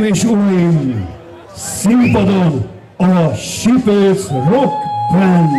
és uraim, színpadon a Sipőc Rock Band!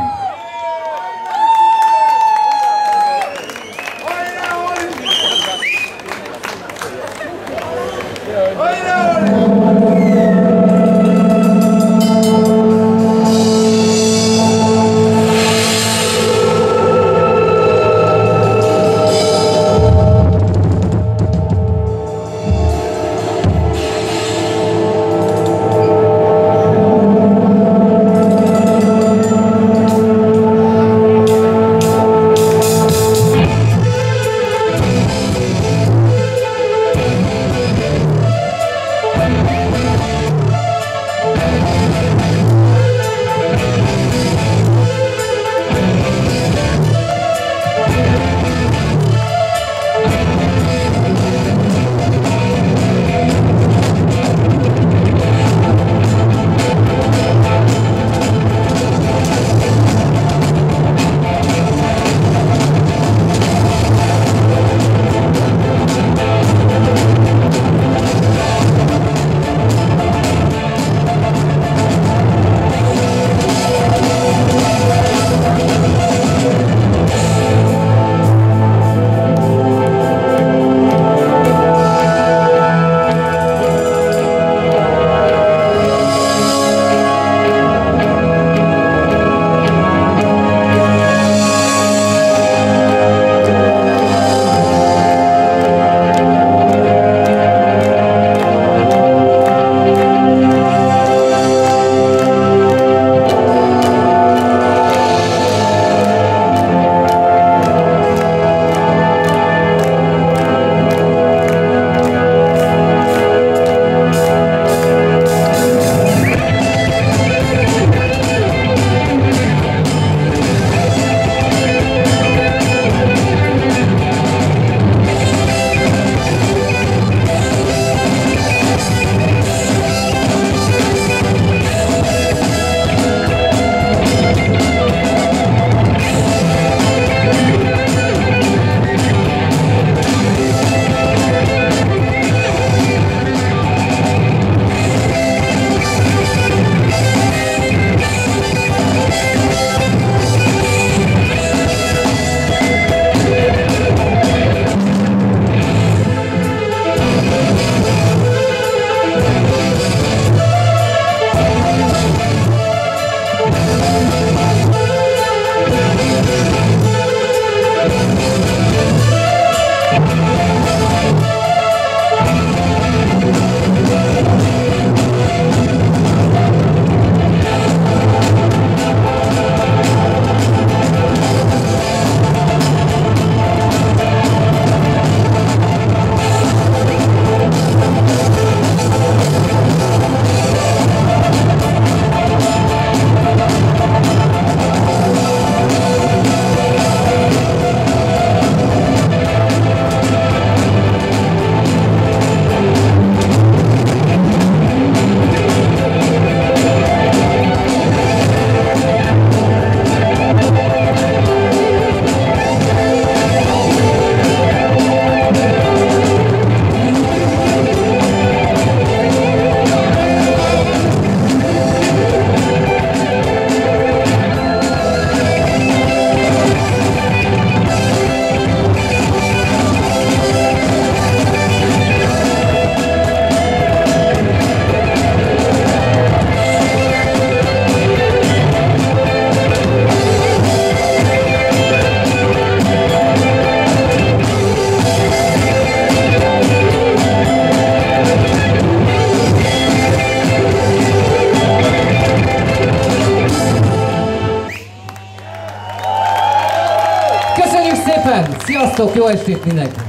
Sziasztok, jó estét mindenki!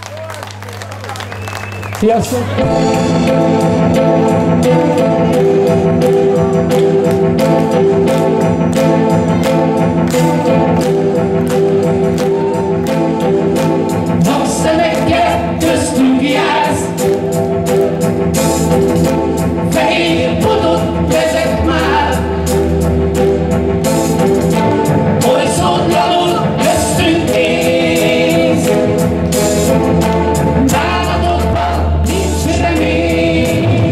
Sziasztok! Napszemekkel köztünk jársz, fehér botot vezet már, oly szorgalom köztünk néz, bánatokban nincs remény.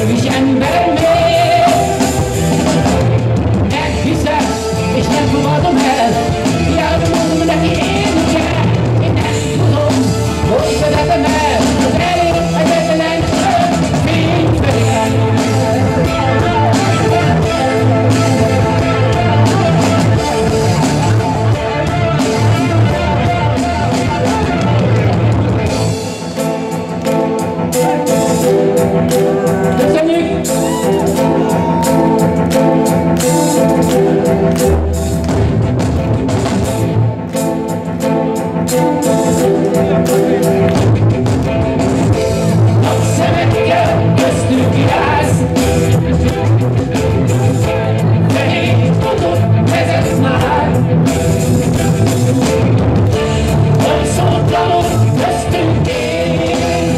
is ember még. Nem hiszem, és nem fogadom el, hiába mondom neki én kell. Én nem tudom, hogy vezetem el, az elérhetetlen fény felé. Köszönjük! Napszemekkel köztünk jársz, fehér botot vezetsz már. Oly szótlanul köztünk én,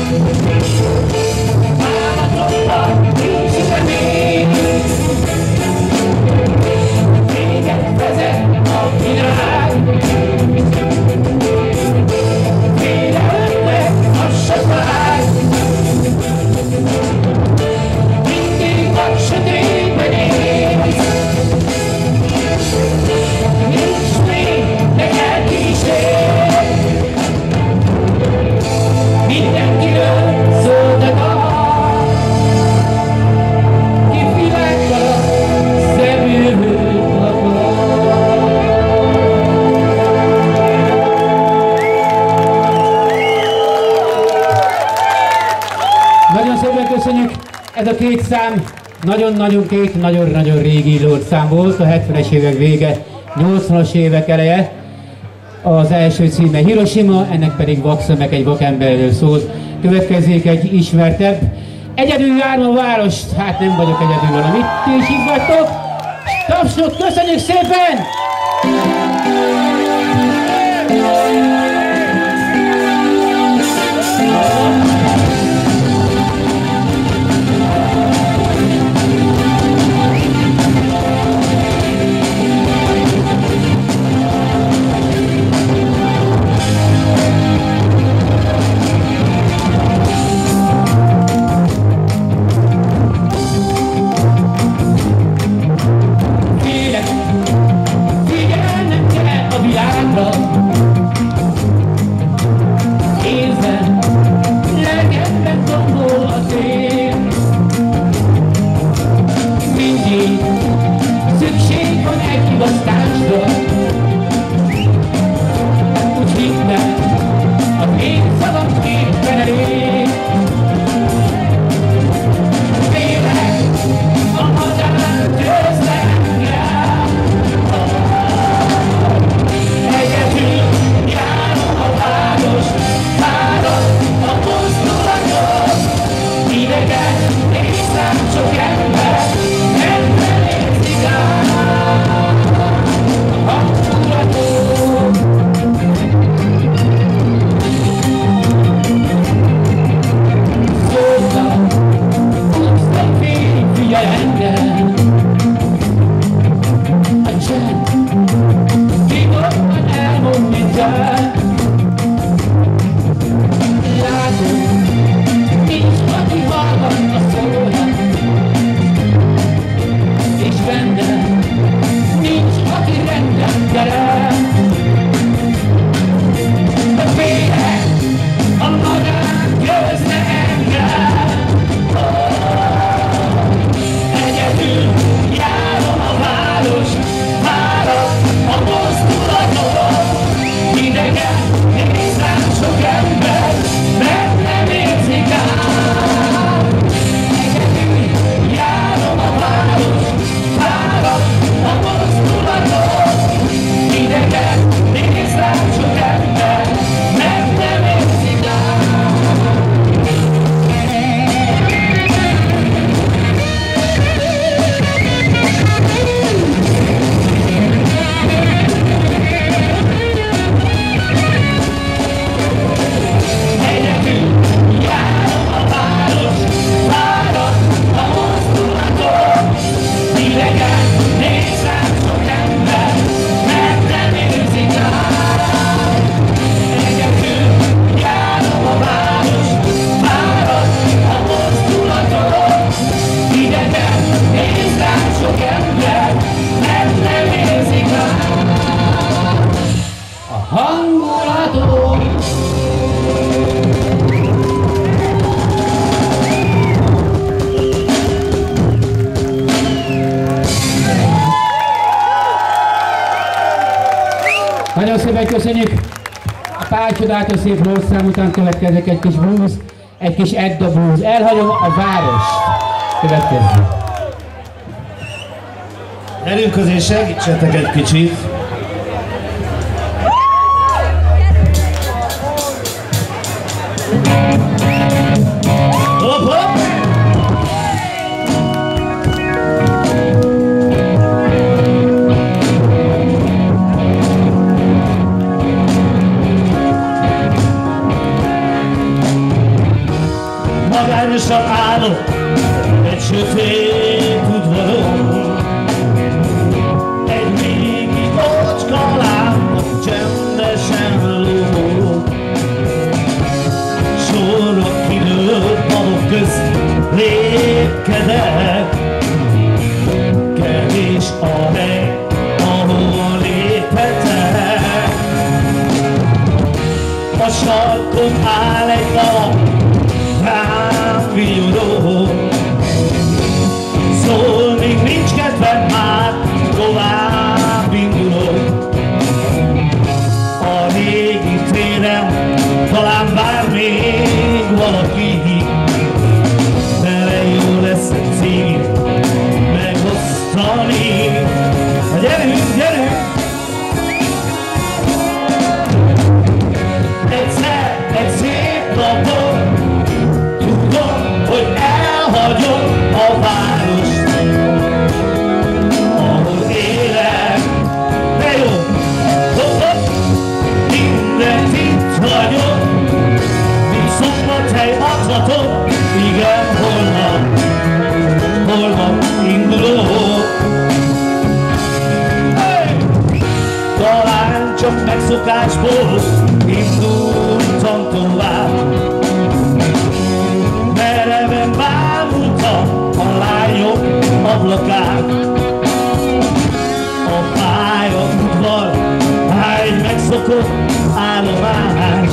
bánatokban nincs semmi. Véget vezet a világ, félelemnek a sokáig. Mindig a sötétben élsz, nincs még neked kísér. Mindenkiről szóltak ki világgal szemülőt akar. Nagyon szépen köszönjük! Ez a két szám két nagyon-nagyon régi írót szám volt, a 70-es évek vége, 80-as évek eleje. Az első címe Hiroshima, ennek pedig Vakszömek egy vakemberről szól. Következik egy ismertebb. Egyedül járom a várost, hát nem vagyok egyedül, hanem itt is itt vagytok. Tapsot, köszönjük szépen! Figyelnem kell a világra, érzem, lelkemben tombol a szél. Mindig szükség van egy hibasztásra, úgy hidd meg, a én szavam képen elég. Félek, a hazám győzd engem. Egyedül járom a várost, fáradt a mozdulatot. Idegen nézem sok ember, ember érzik át. szépen köszönjük! A pár csodálatos szép lószám után következik egy kis blues, egy kis Edda blues. Elhagyom a várost. Következő. Gyerünk közé, segítsetek egy kicsit. Hopp, hopp! Magányosan állok egy sötét udvaron, egy régi ocska lámpa csendesen lóg. Sorok kinőtt padok közt lépkedek, kevés a hely, ahol léphetek. A sarkon áll egy nap, rám vigyorog, szól, még nincs kedvem, már tovább indulok. A régi téren talán vár még valaki, vele jó lesz egy címét megosztani. Gyerünk, gyerünk! Egyszer, egy szép napon tudom, hogy elhagyom a várost, ahol élek. De jó, hopp, mindent itt hagyom, mint Szombathely adhatom, igen, holnap indulok. Hey! Talán csak megszokásból indultam tovább, mereven bámultam a lányok ablakát. A pályaudvar egy megszokott állomás,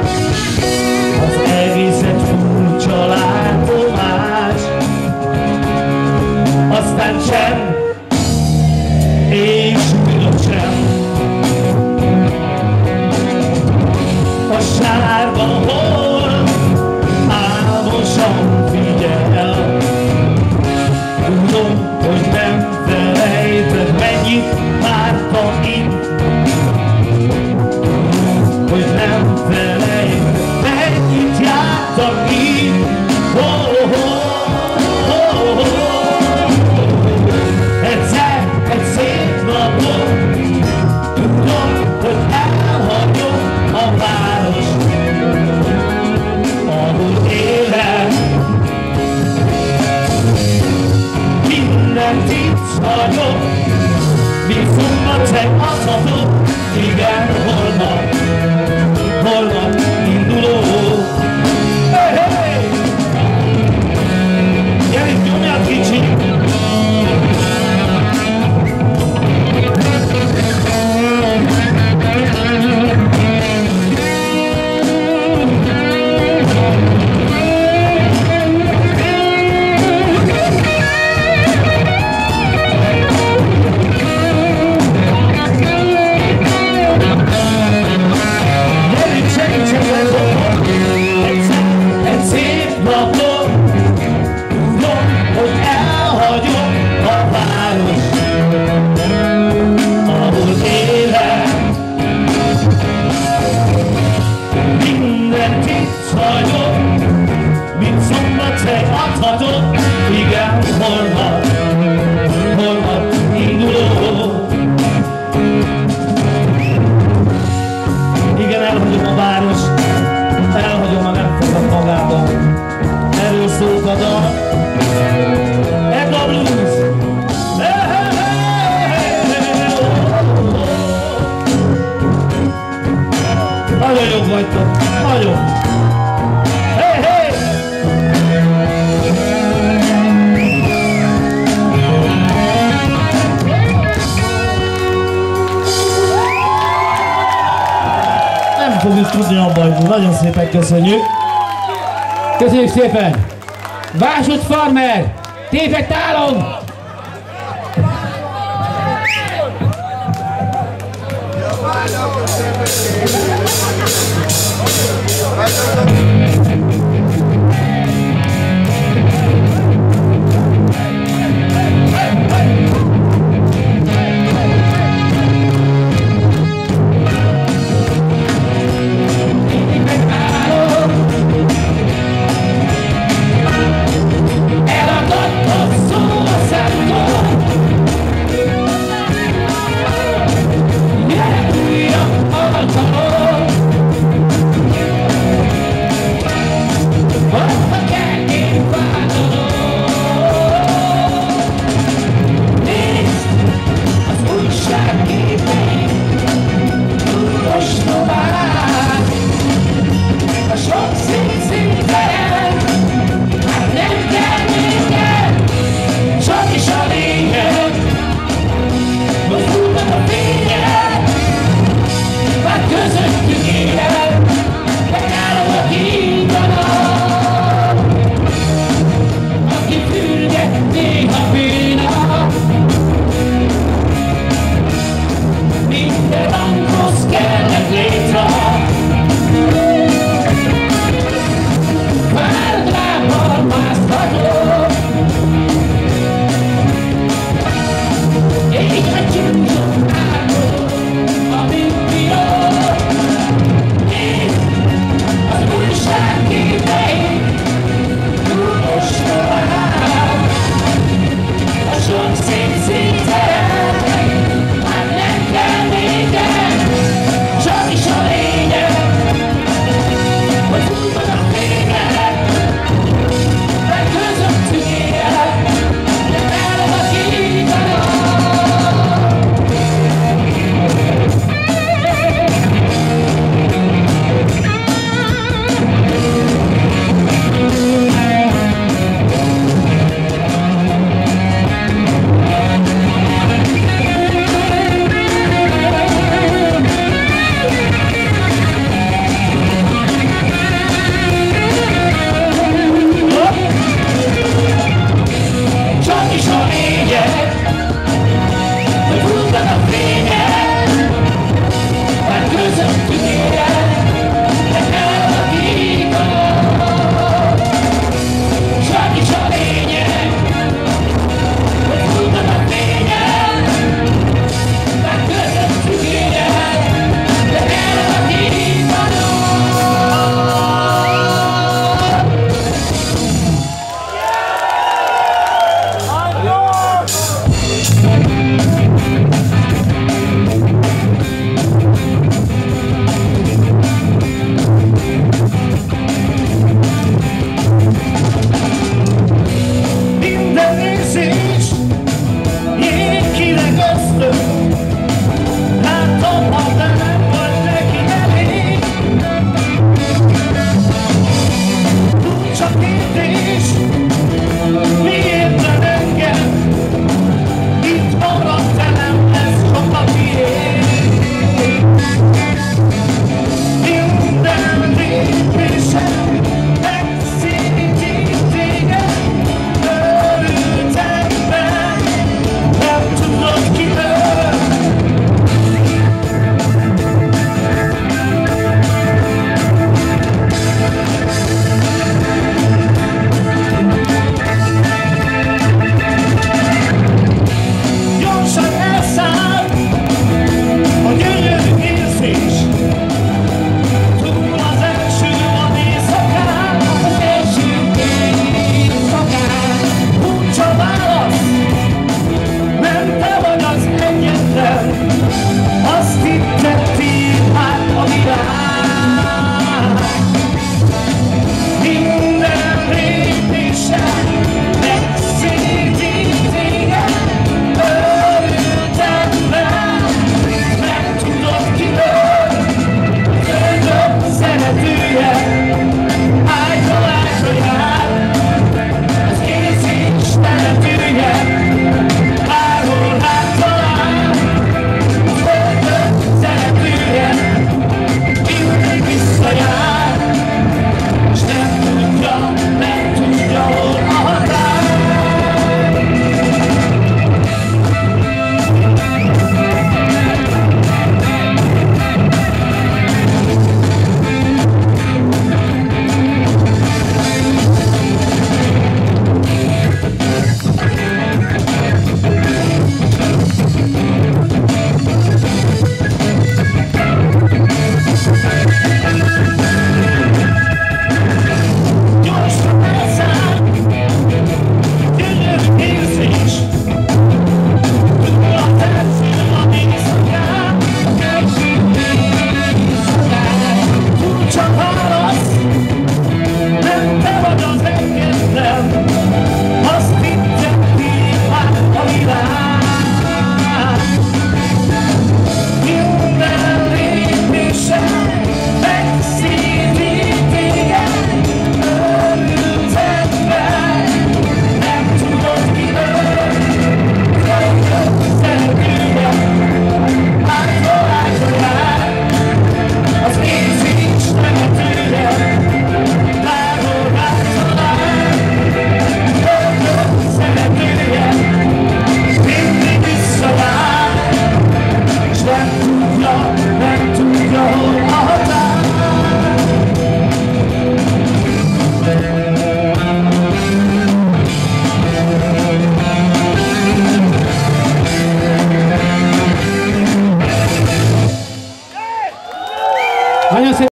az egészet furcsa látomás. Aztán csend és újra csend, a sárga hold álmosan figyel. Tudom, hogy nem felejted, mennyit vártam itt. Tudom, hogy nem felejted, mennyit jártam itt. Egyszer, egy szép napon tudom, hogy elhagyom a várost, ahol élek. Mindent itt hagyom, mint Szombathely adhatom, igen, holnap indulok. Hey, hey! Gyerünk, nyomjál kicsit! Egy szép napon tudom, hogy elhagyom a várost, ahol élek. Mindent itt hagyom, mint Szombathely adhatom, igen, holnap indulok. Igen, elhagyom a várost, elhagyom, ha nem fogok magában. Erről szólt a dal. Edda blues! Nagyon jók vagytok, nagyon! Hey, hey! Nem fogjuk tudni abba hagyni, nagyon szépen köszönjük! Köszönjük szépen! Vásut Farmer! Tépett álom! Vai,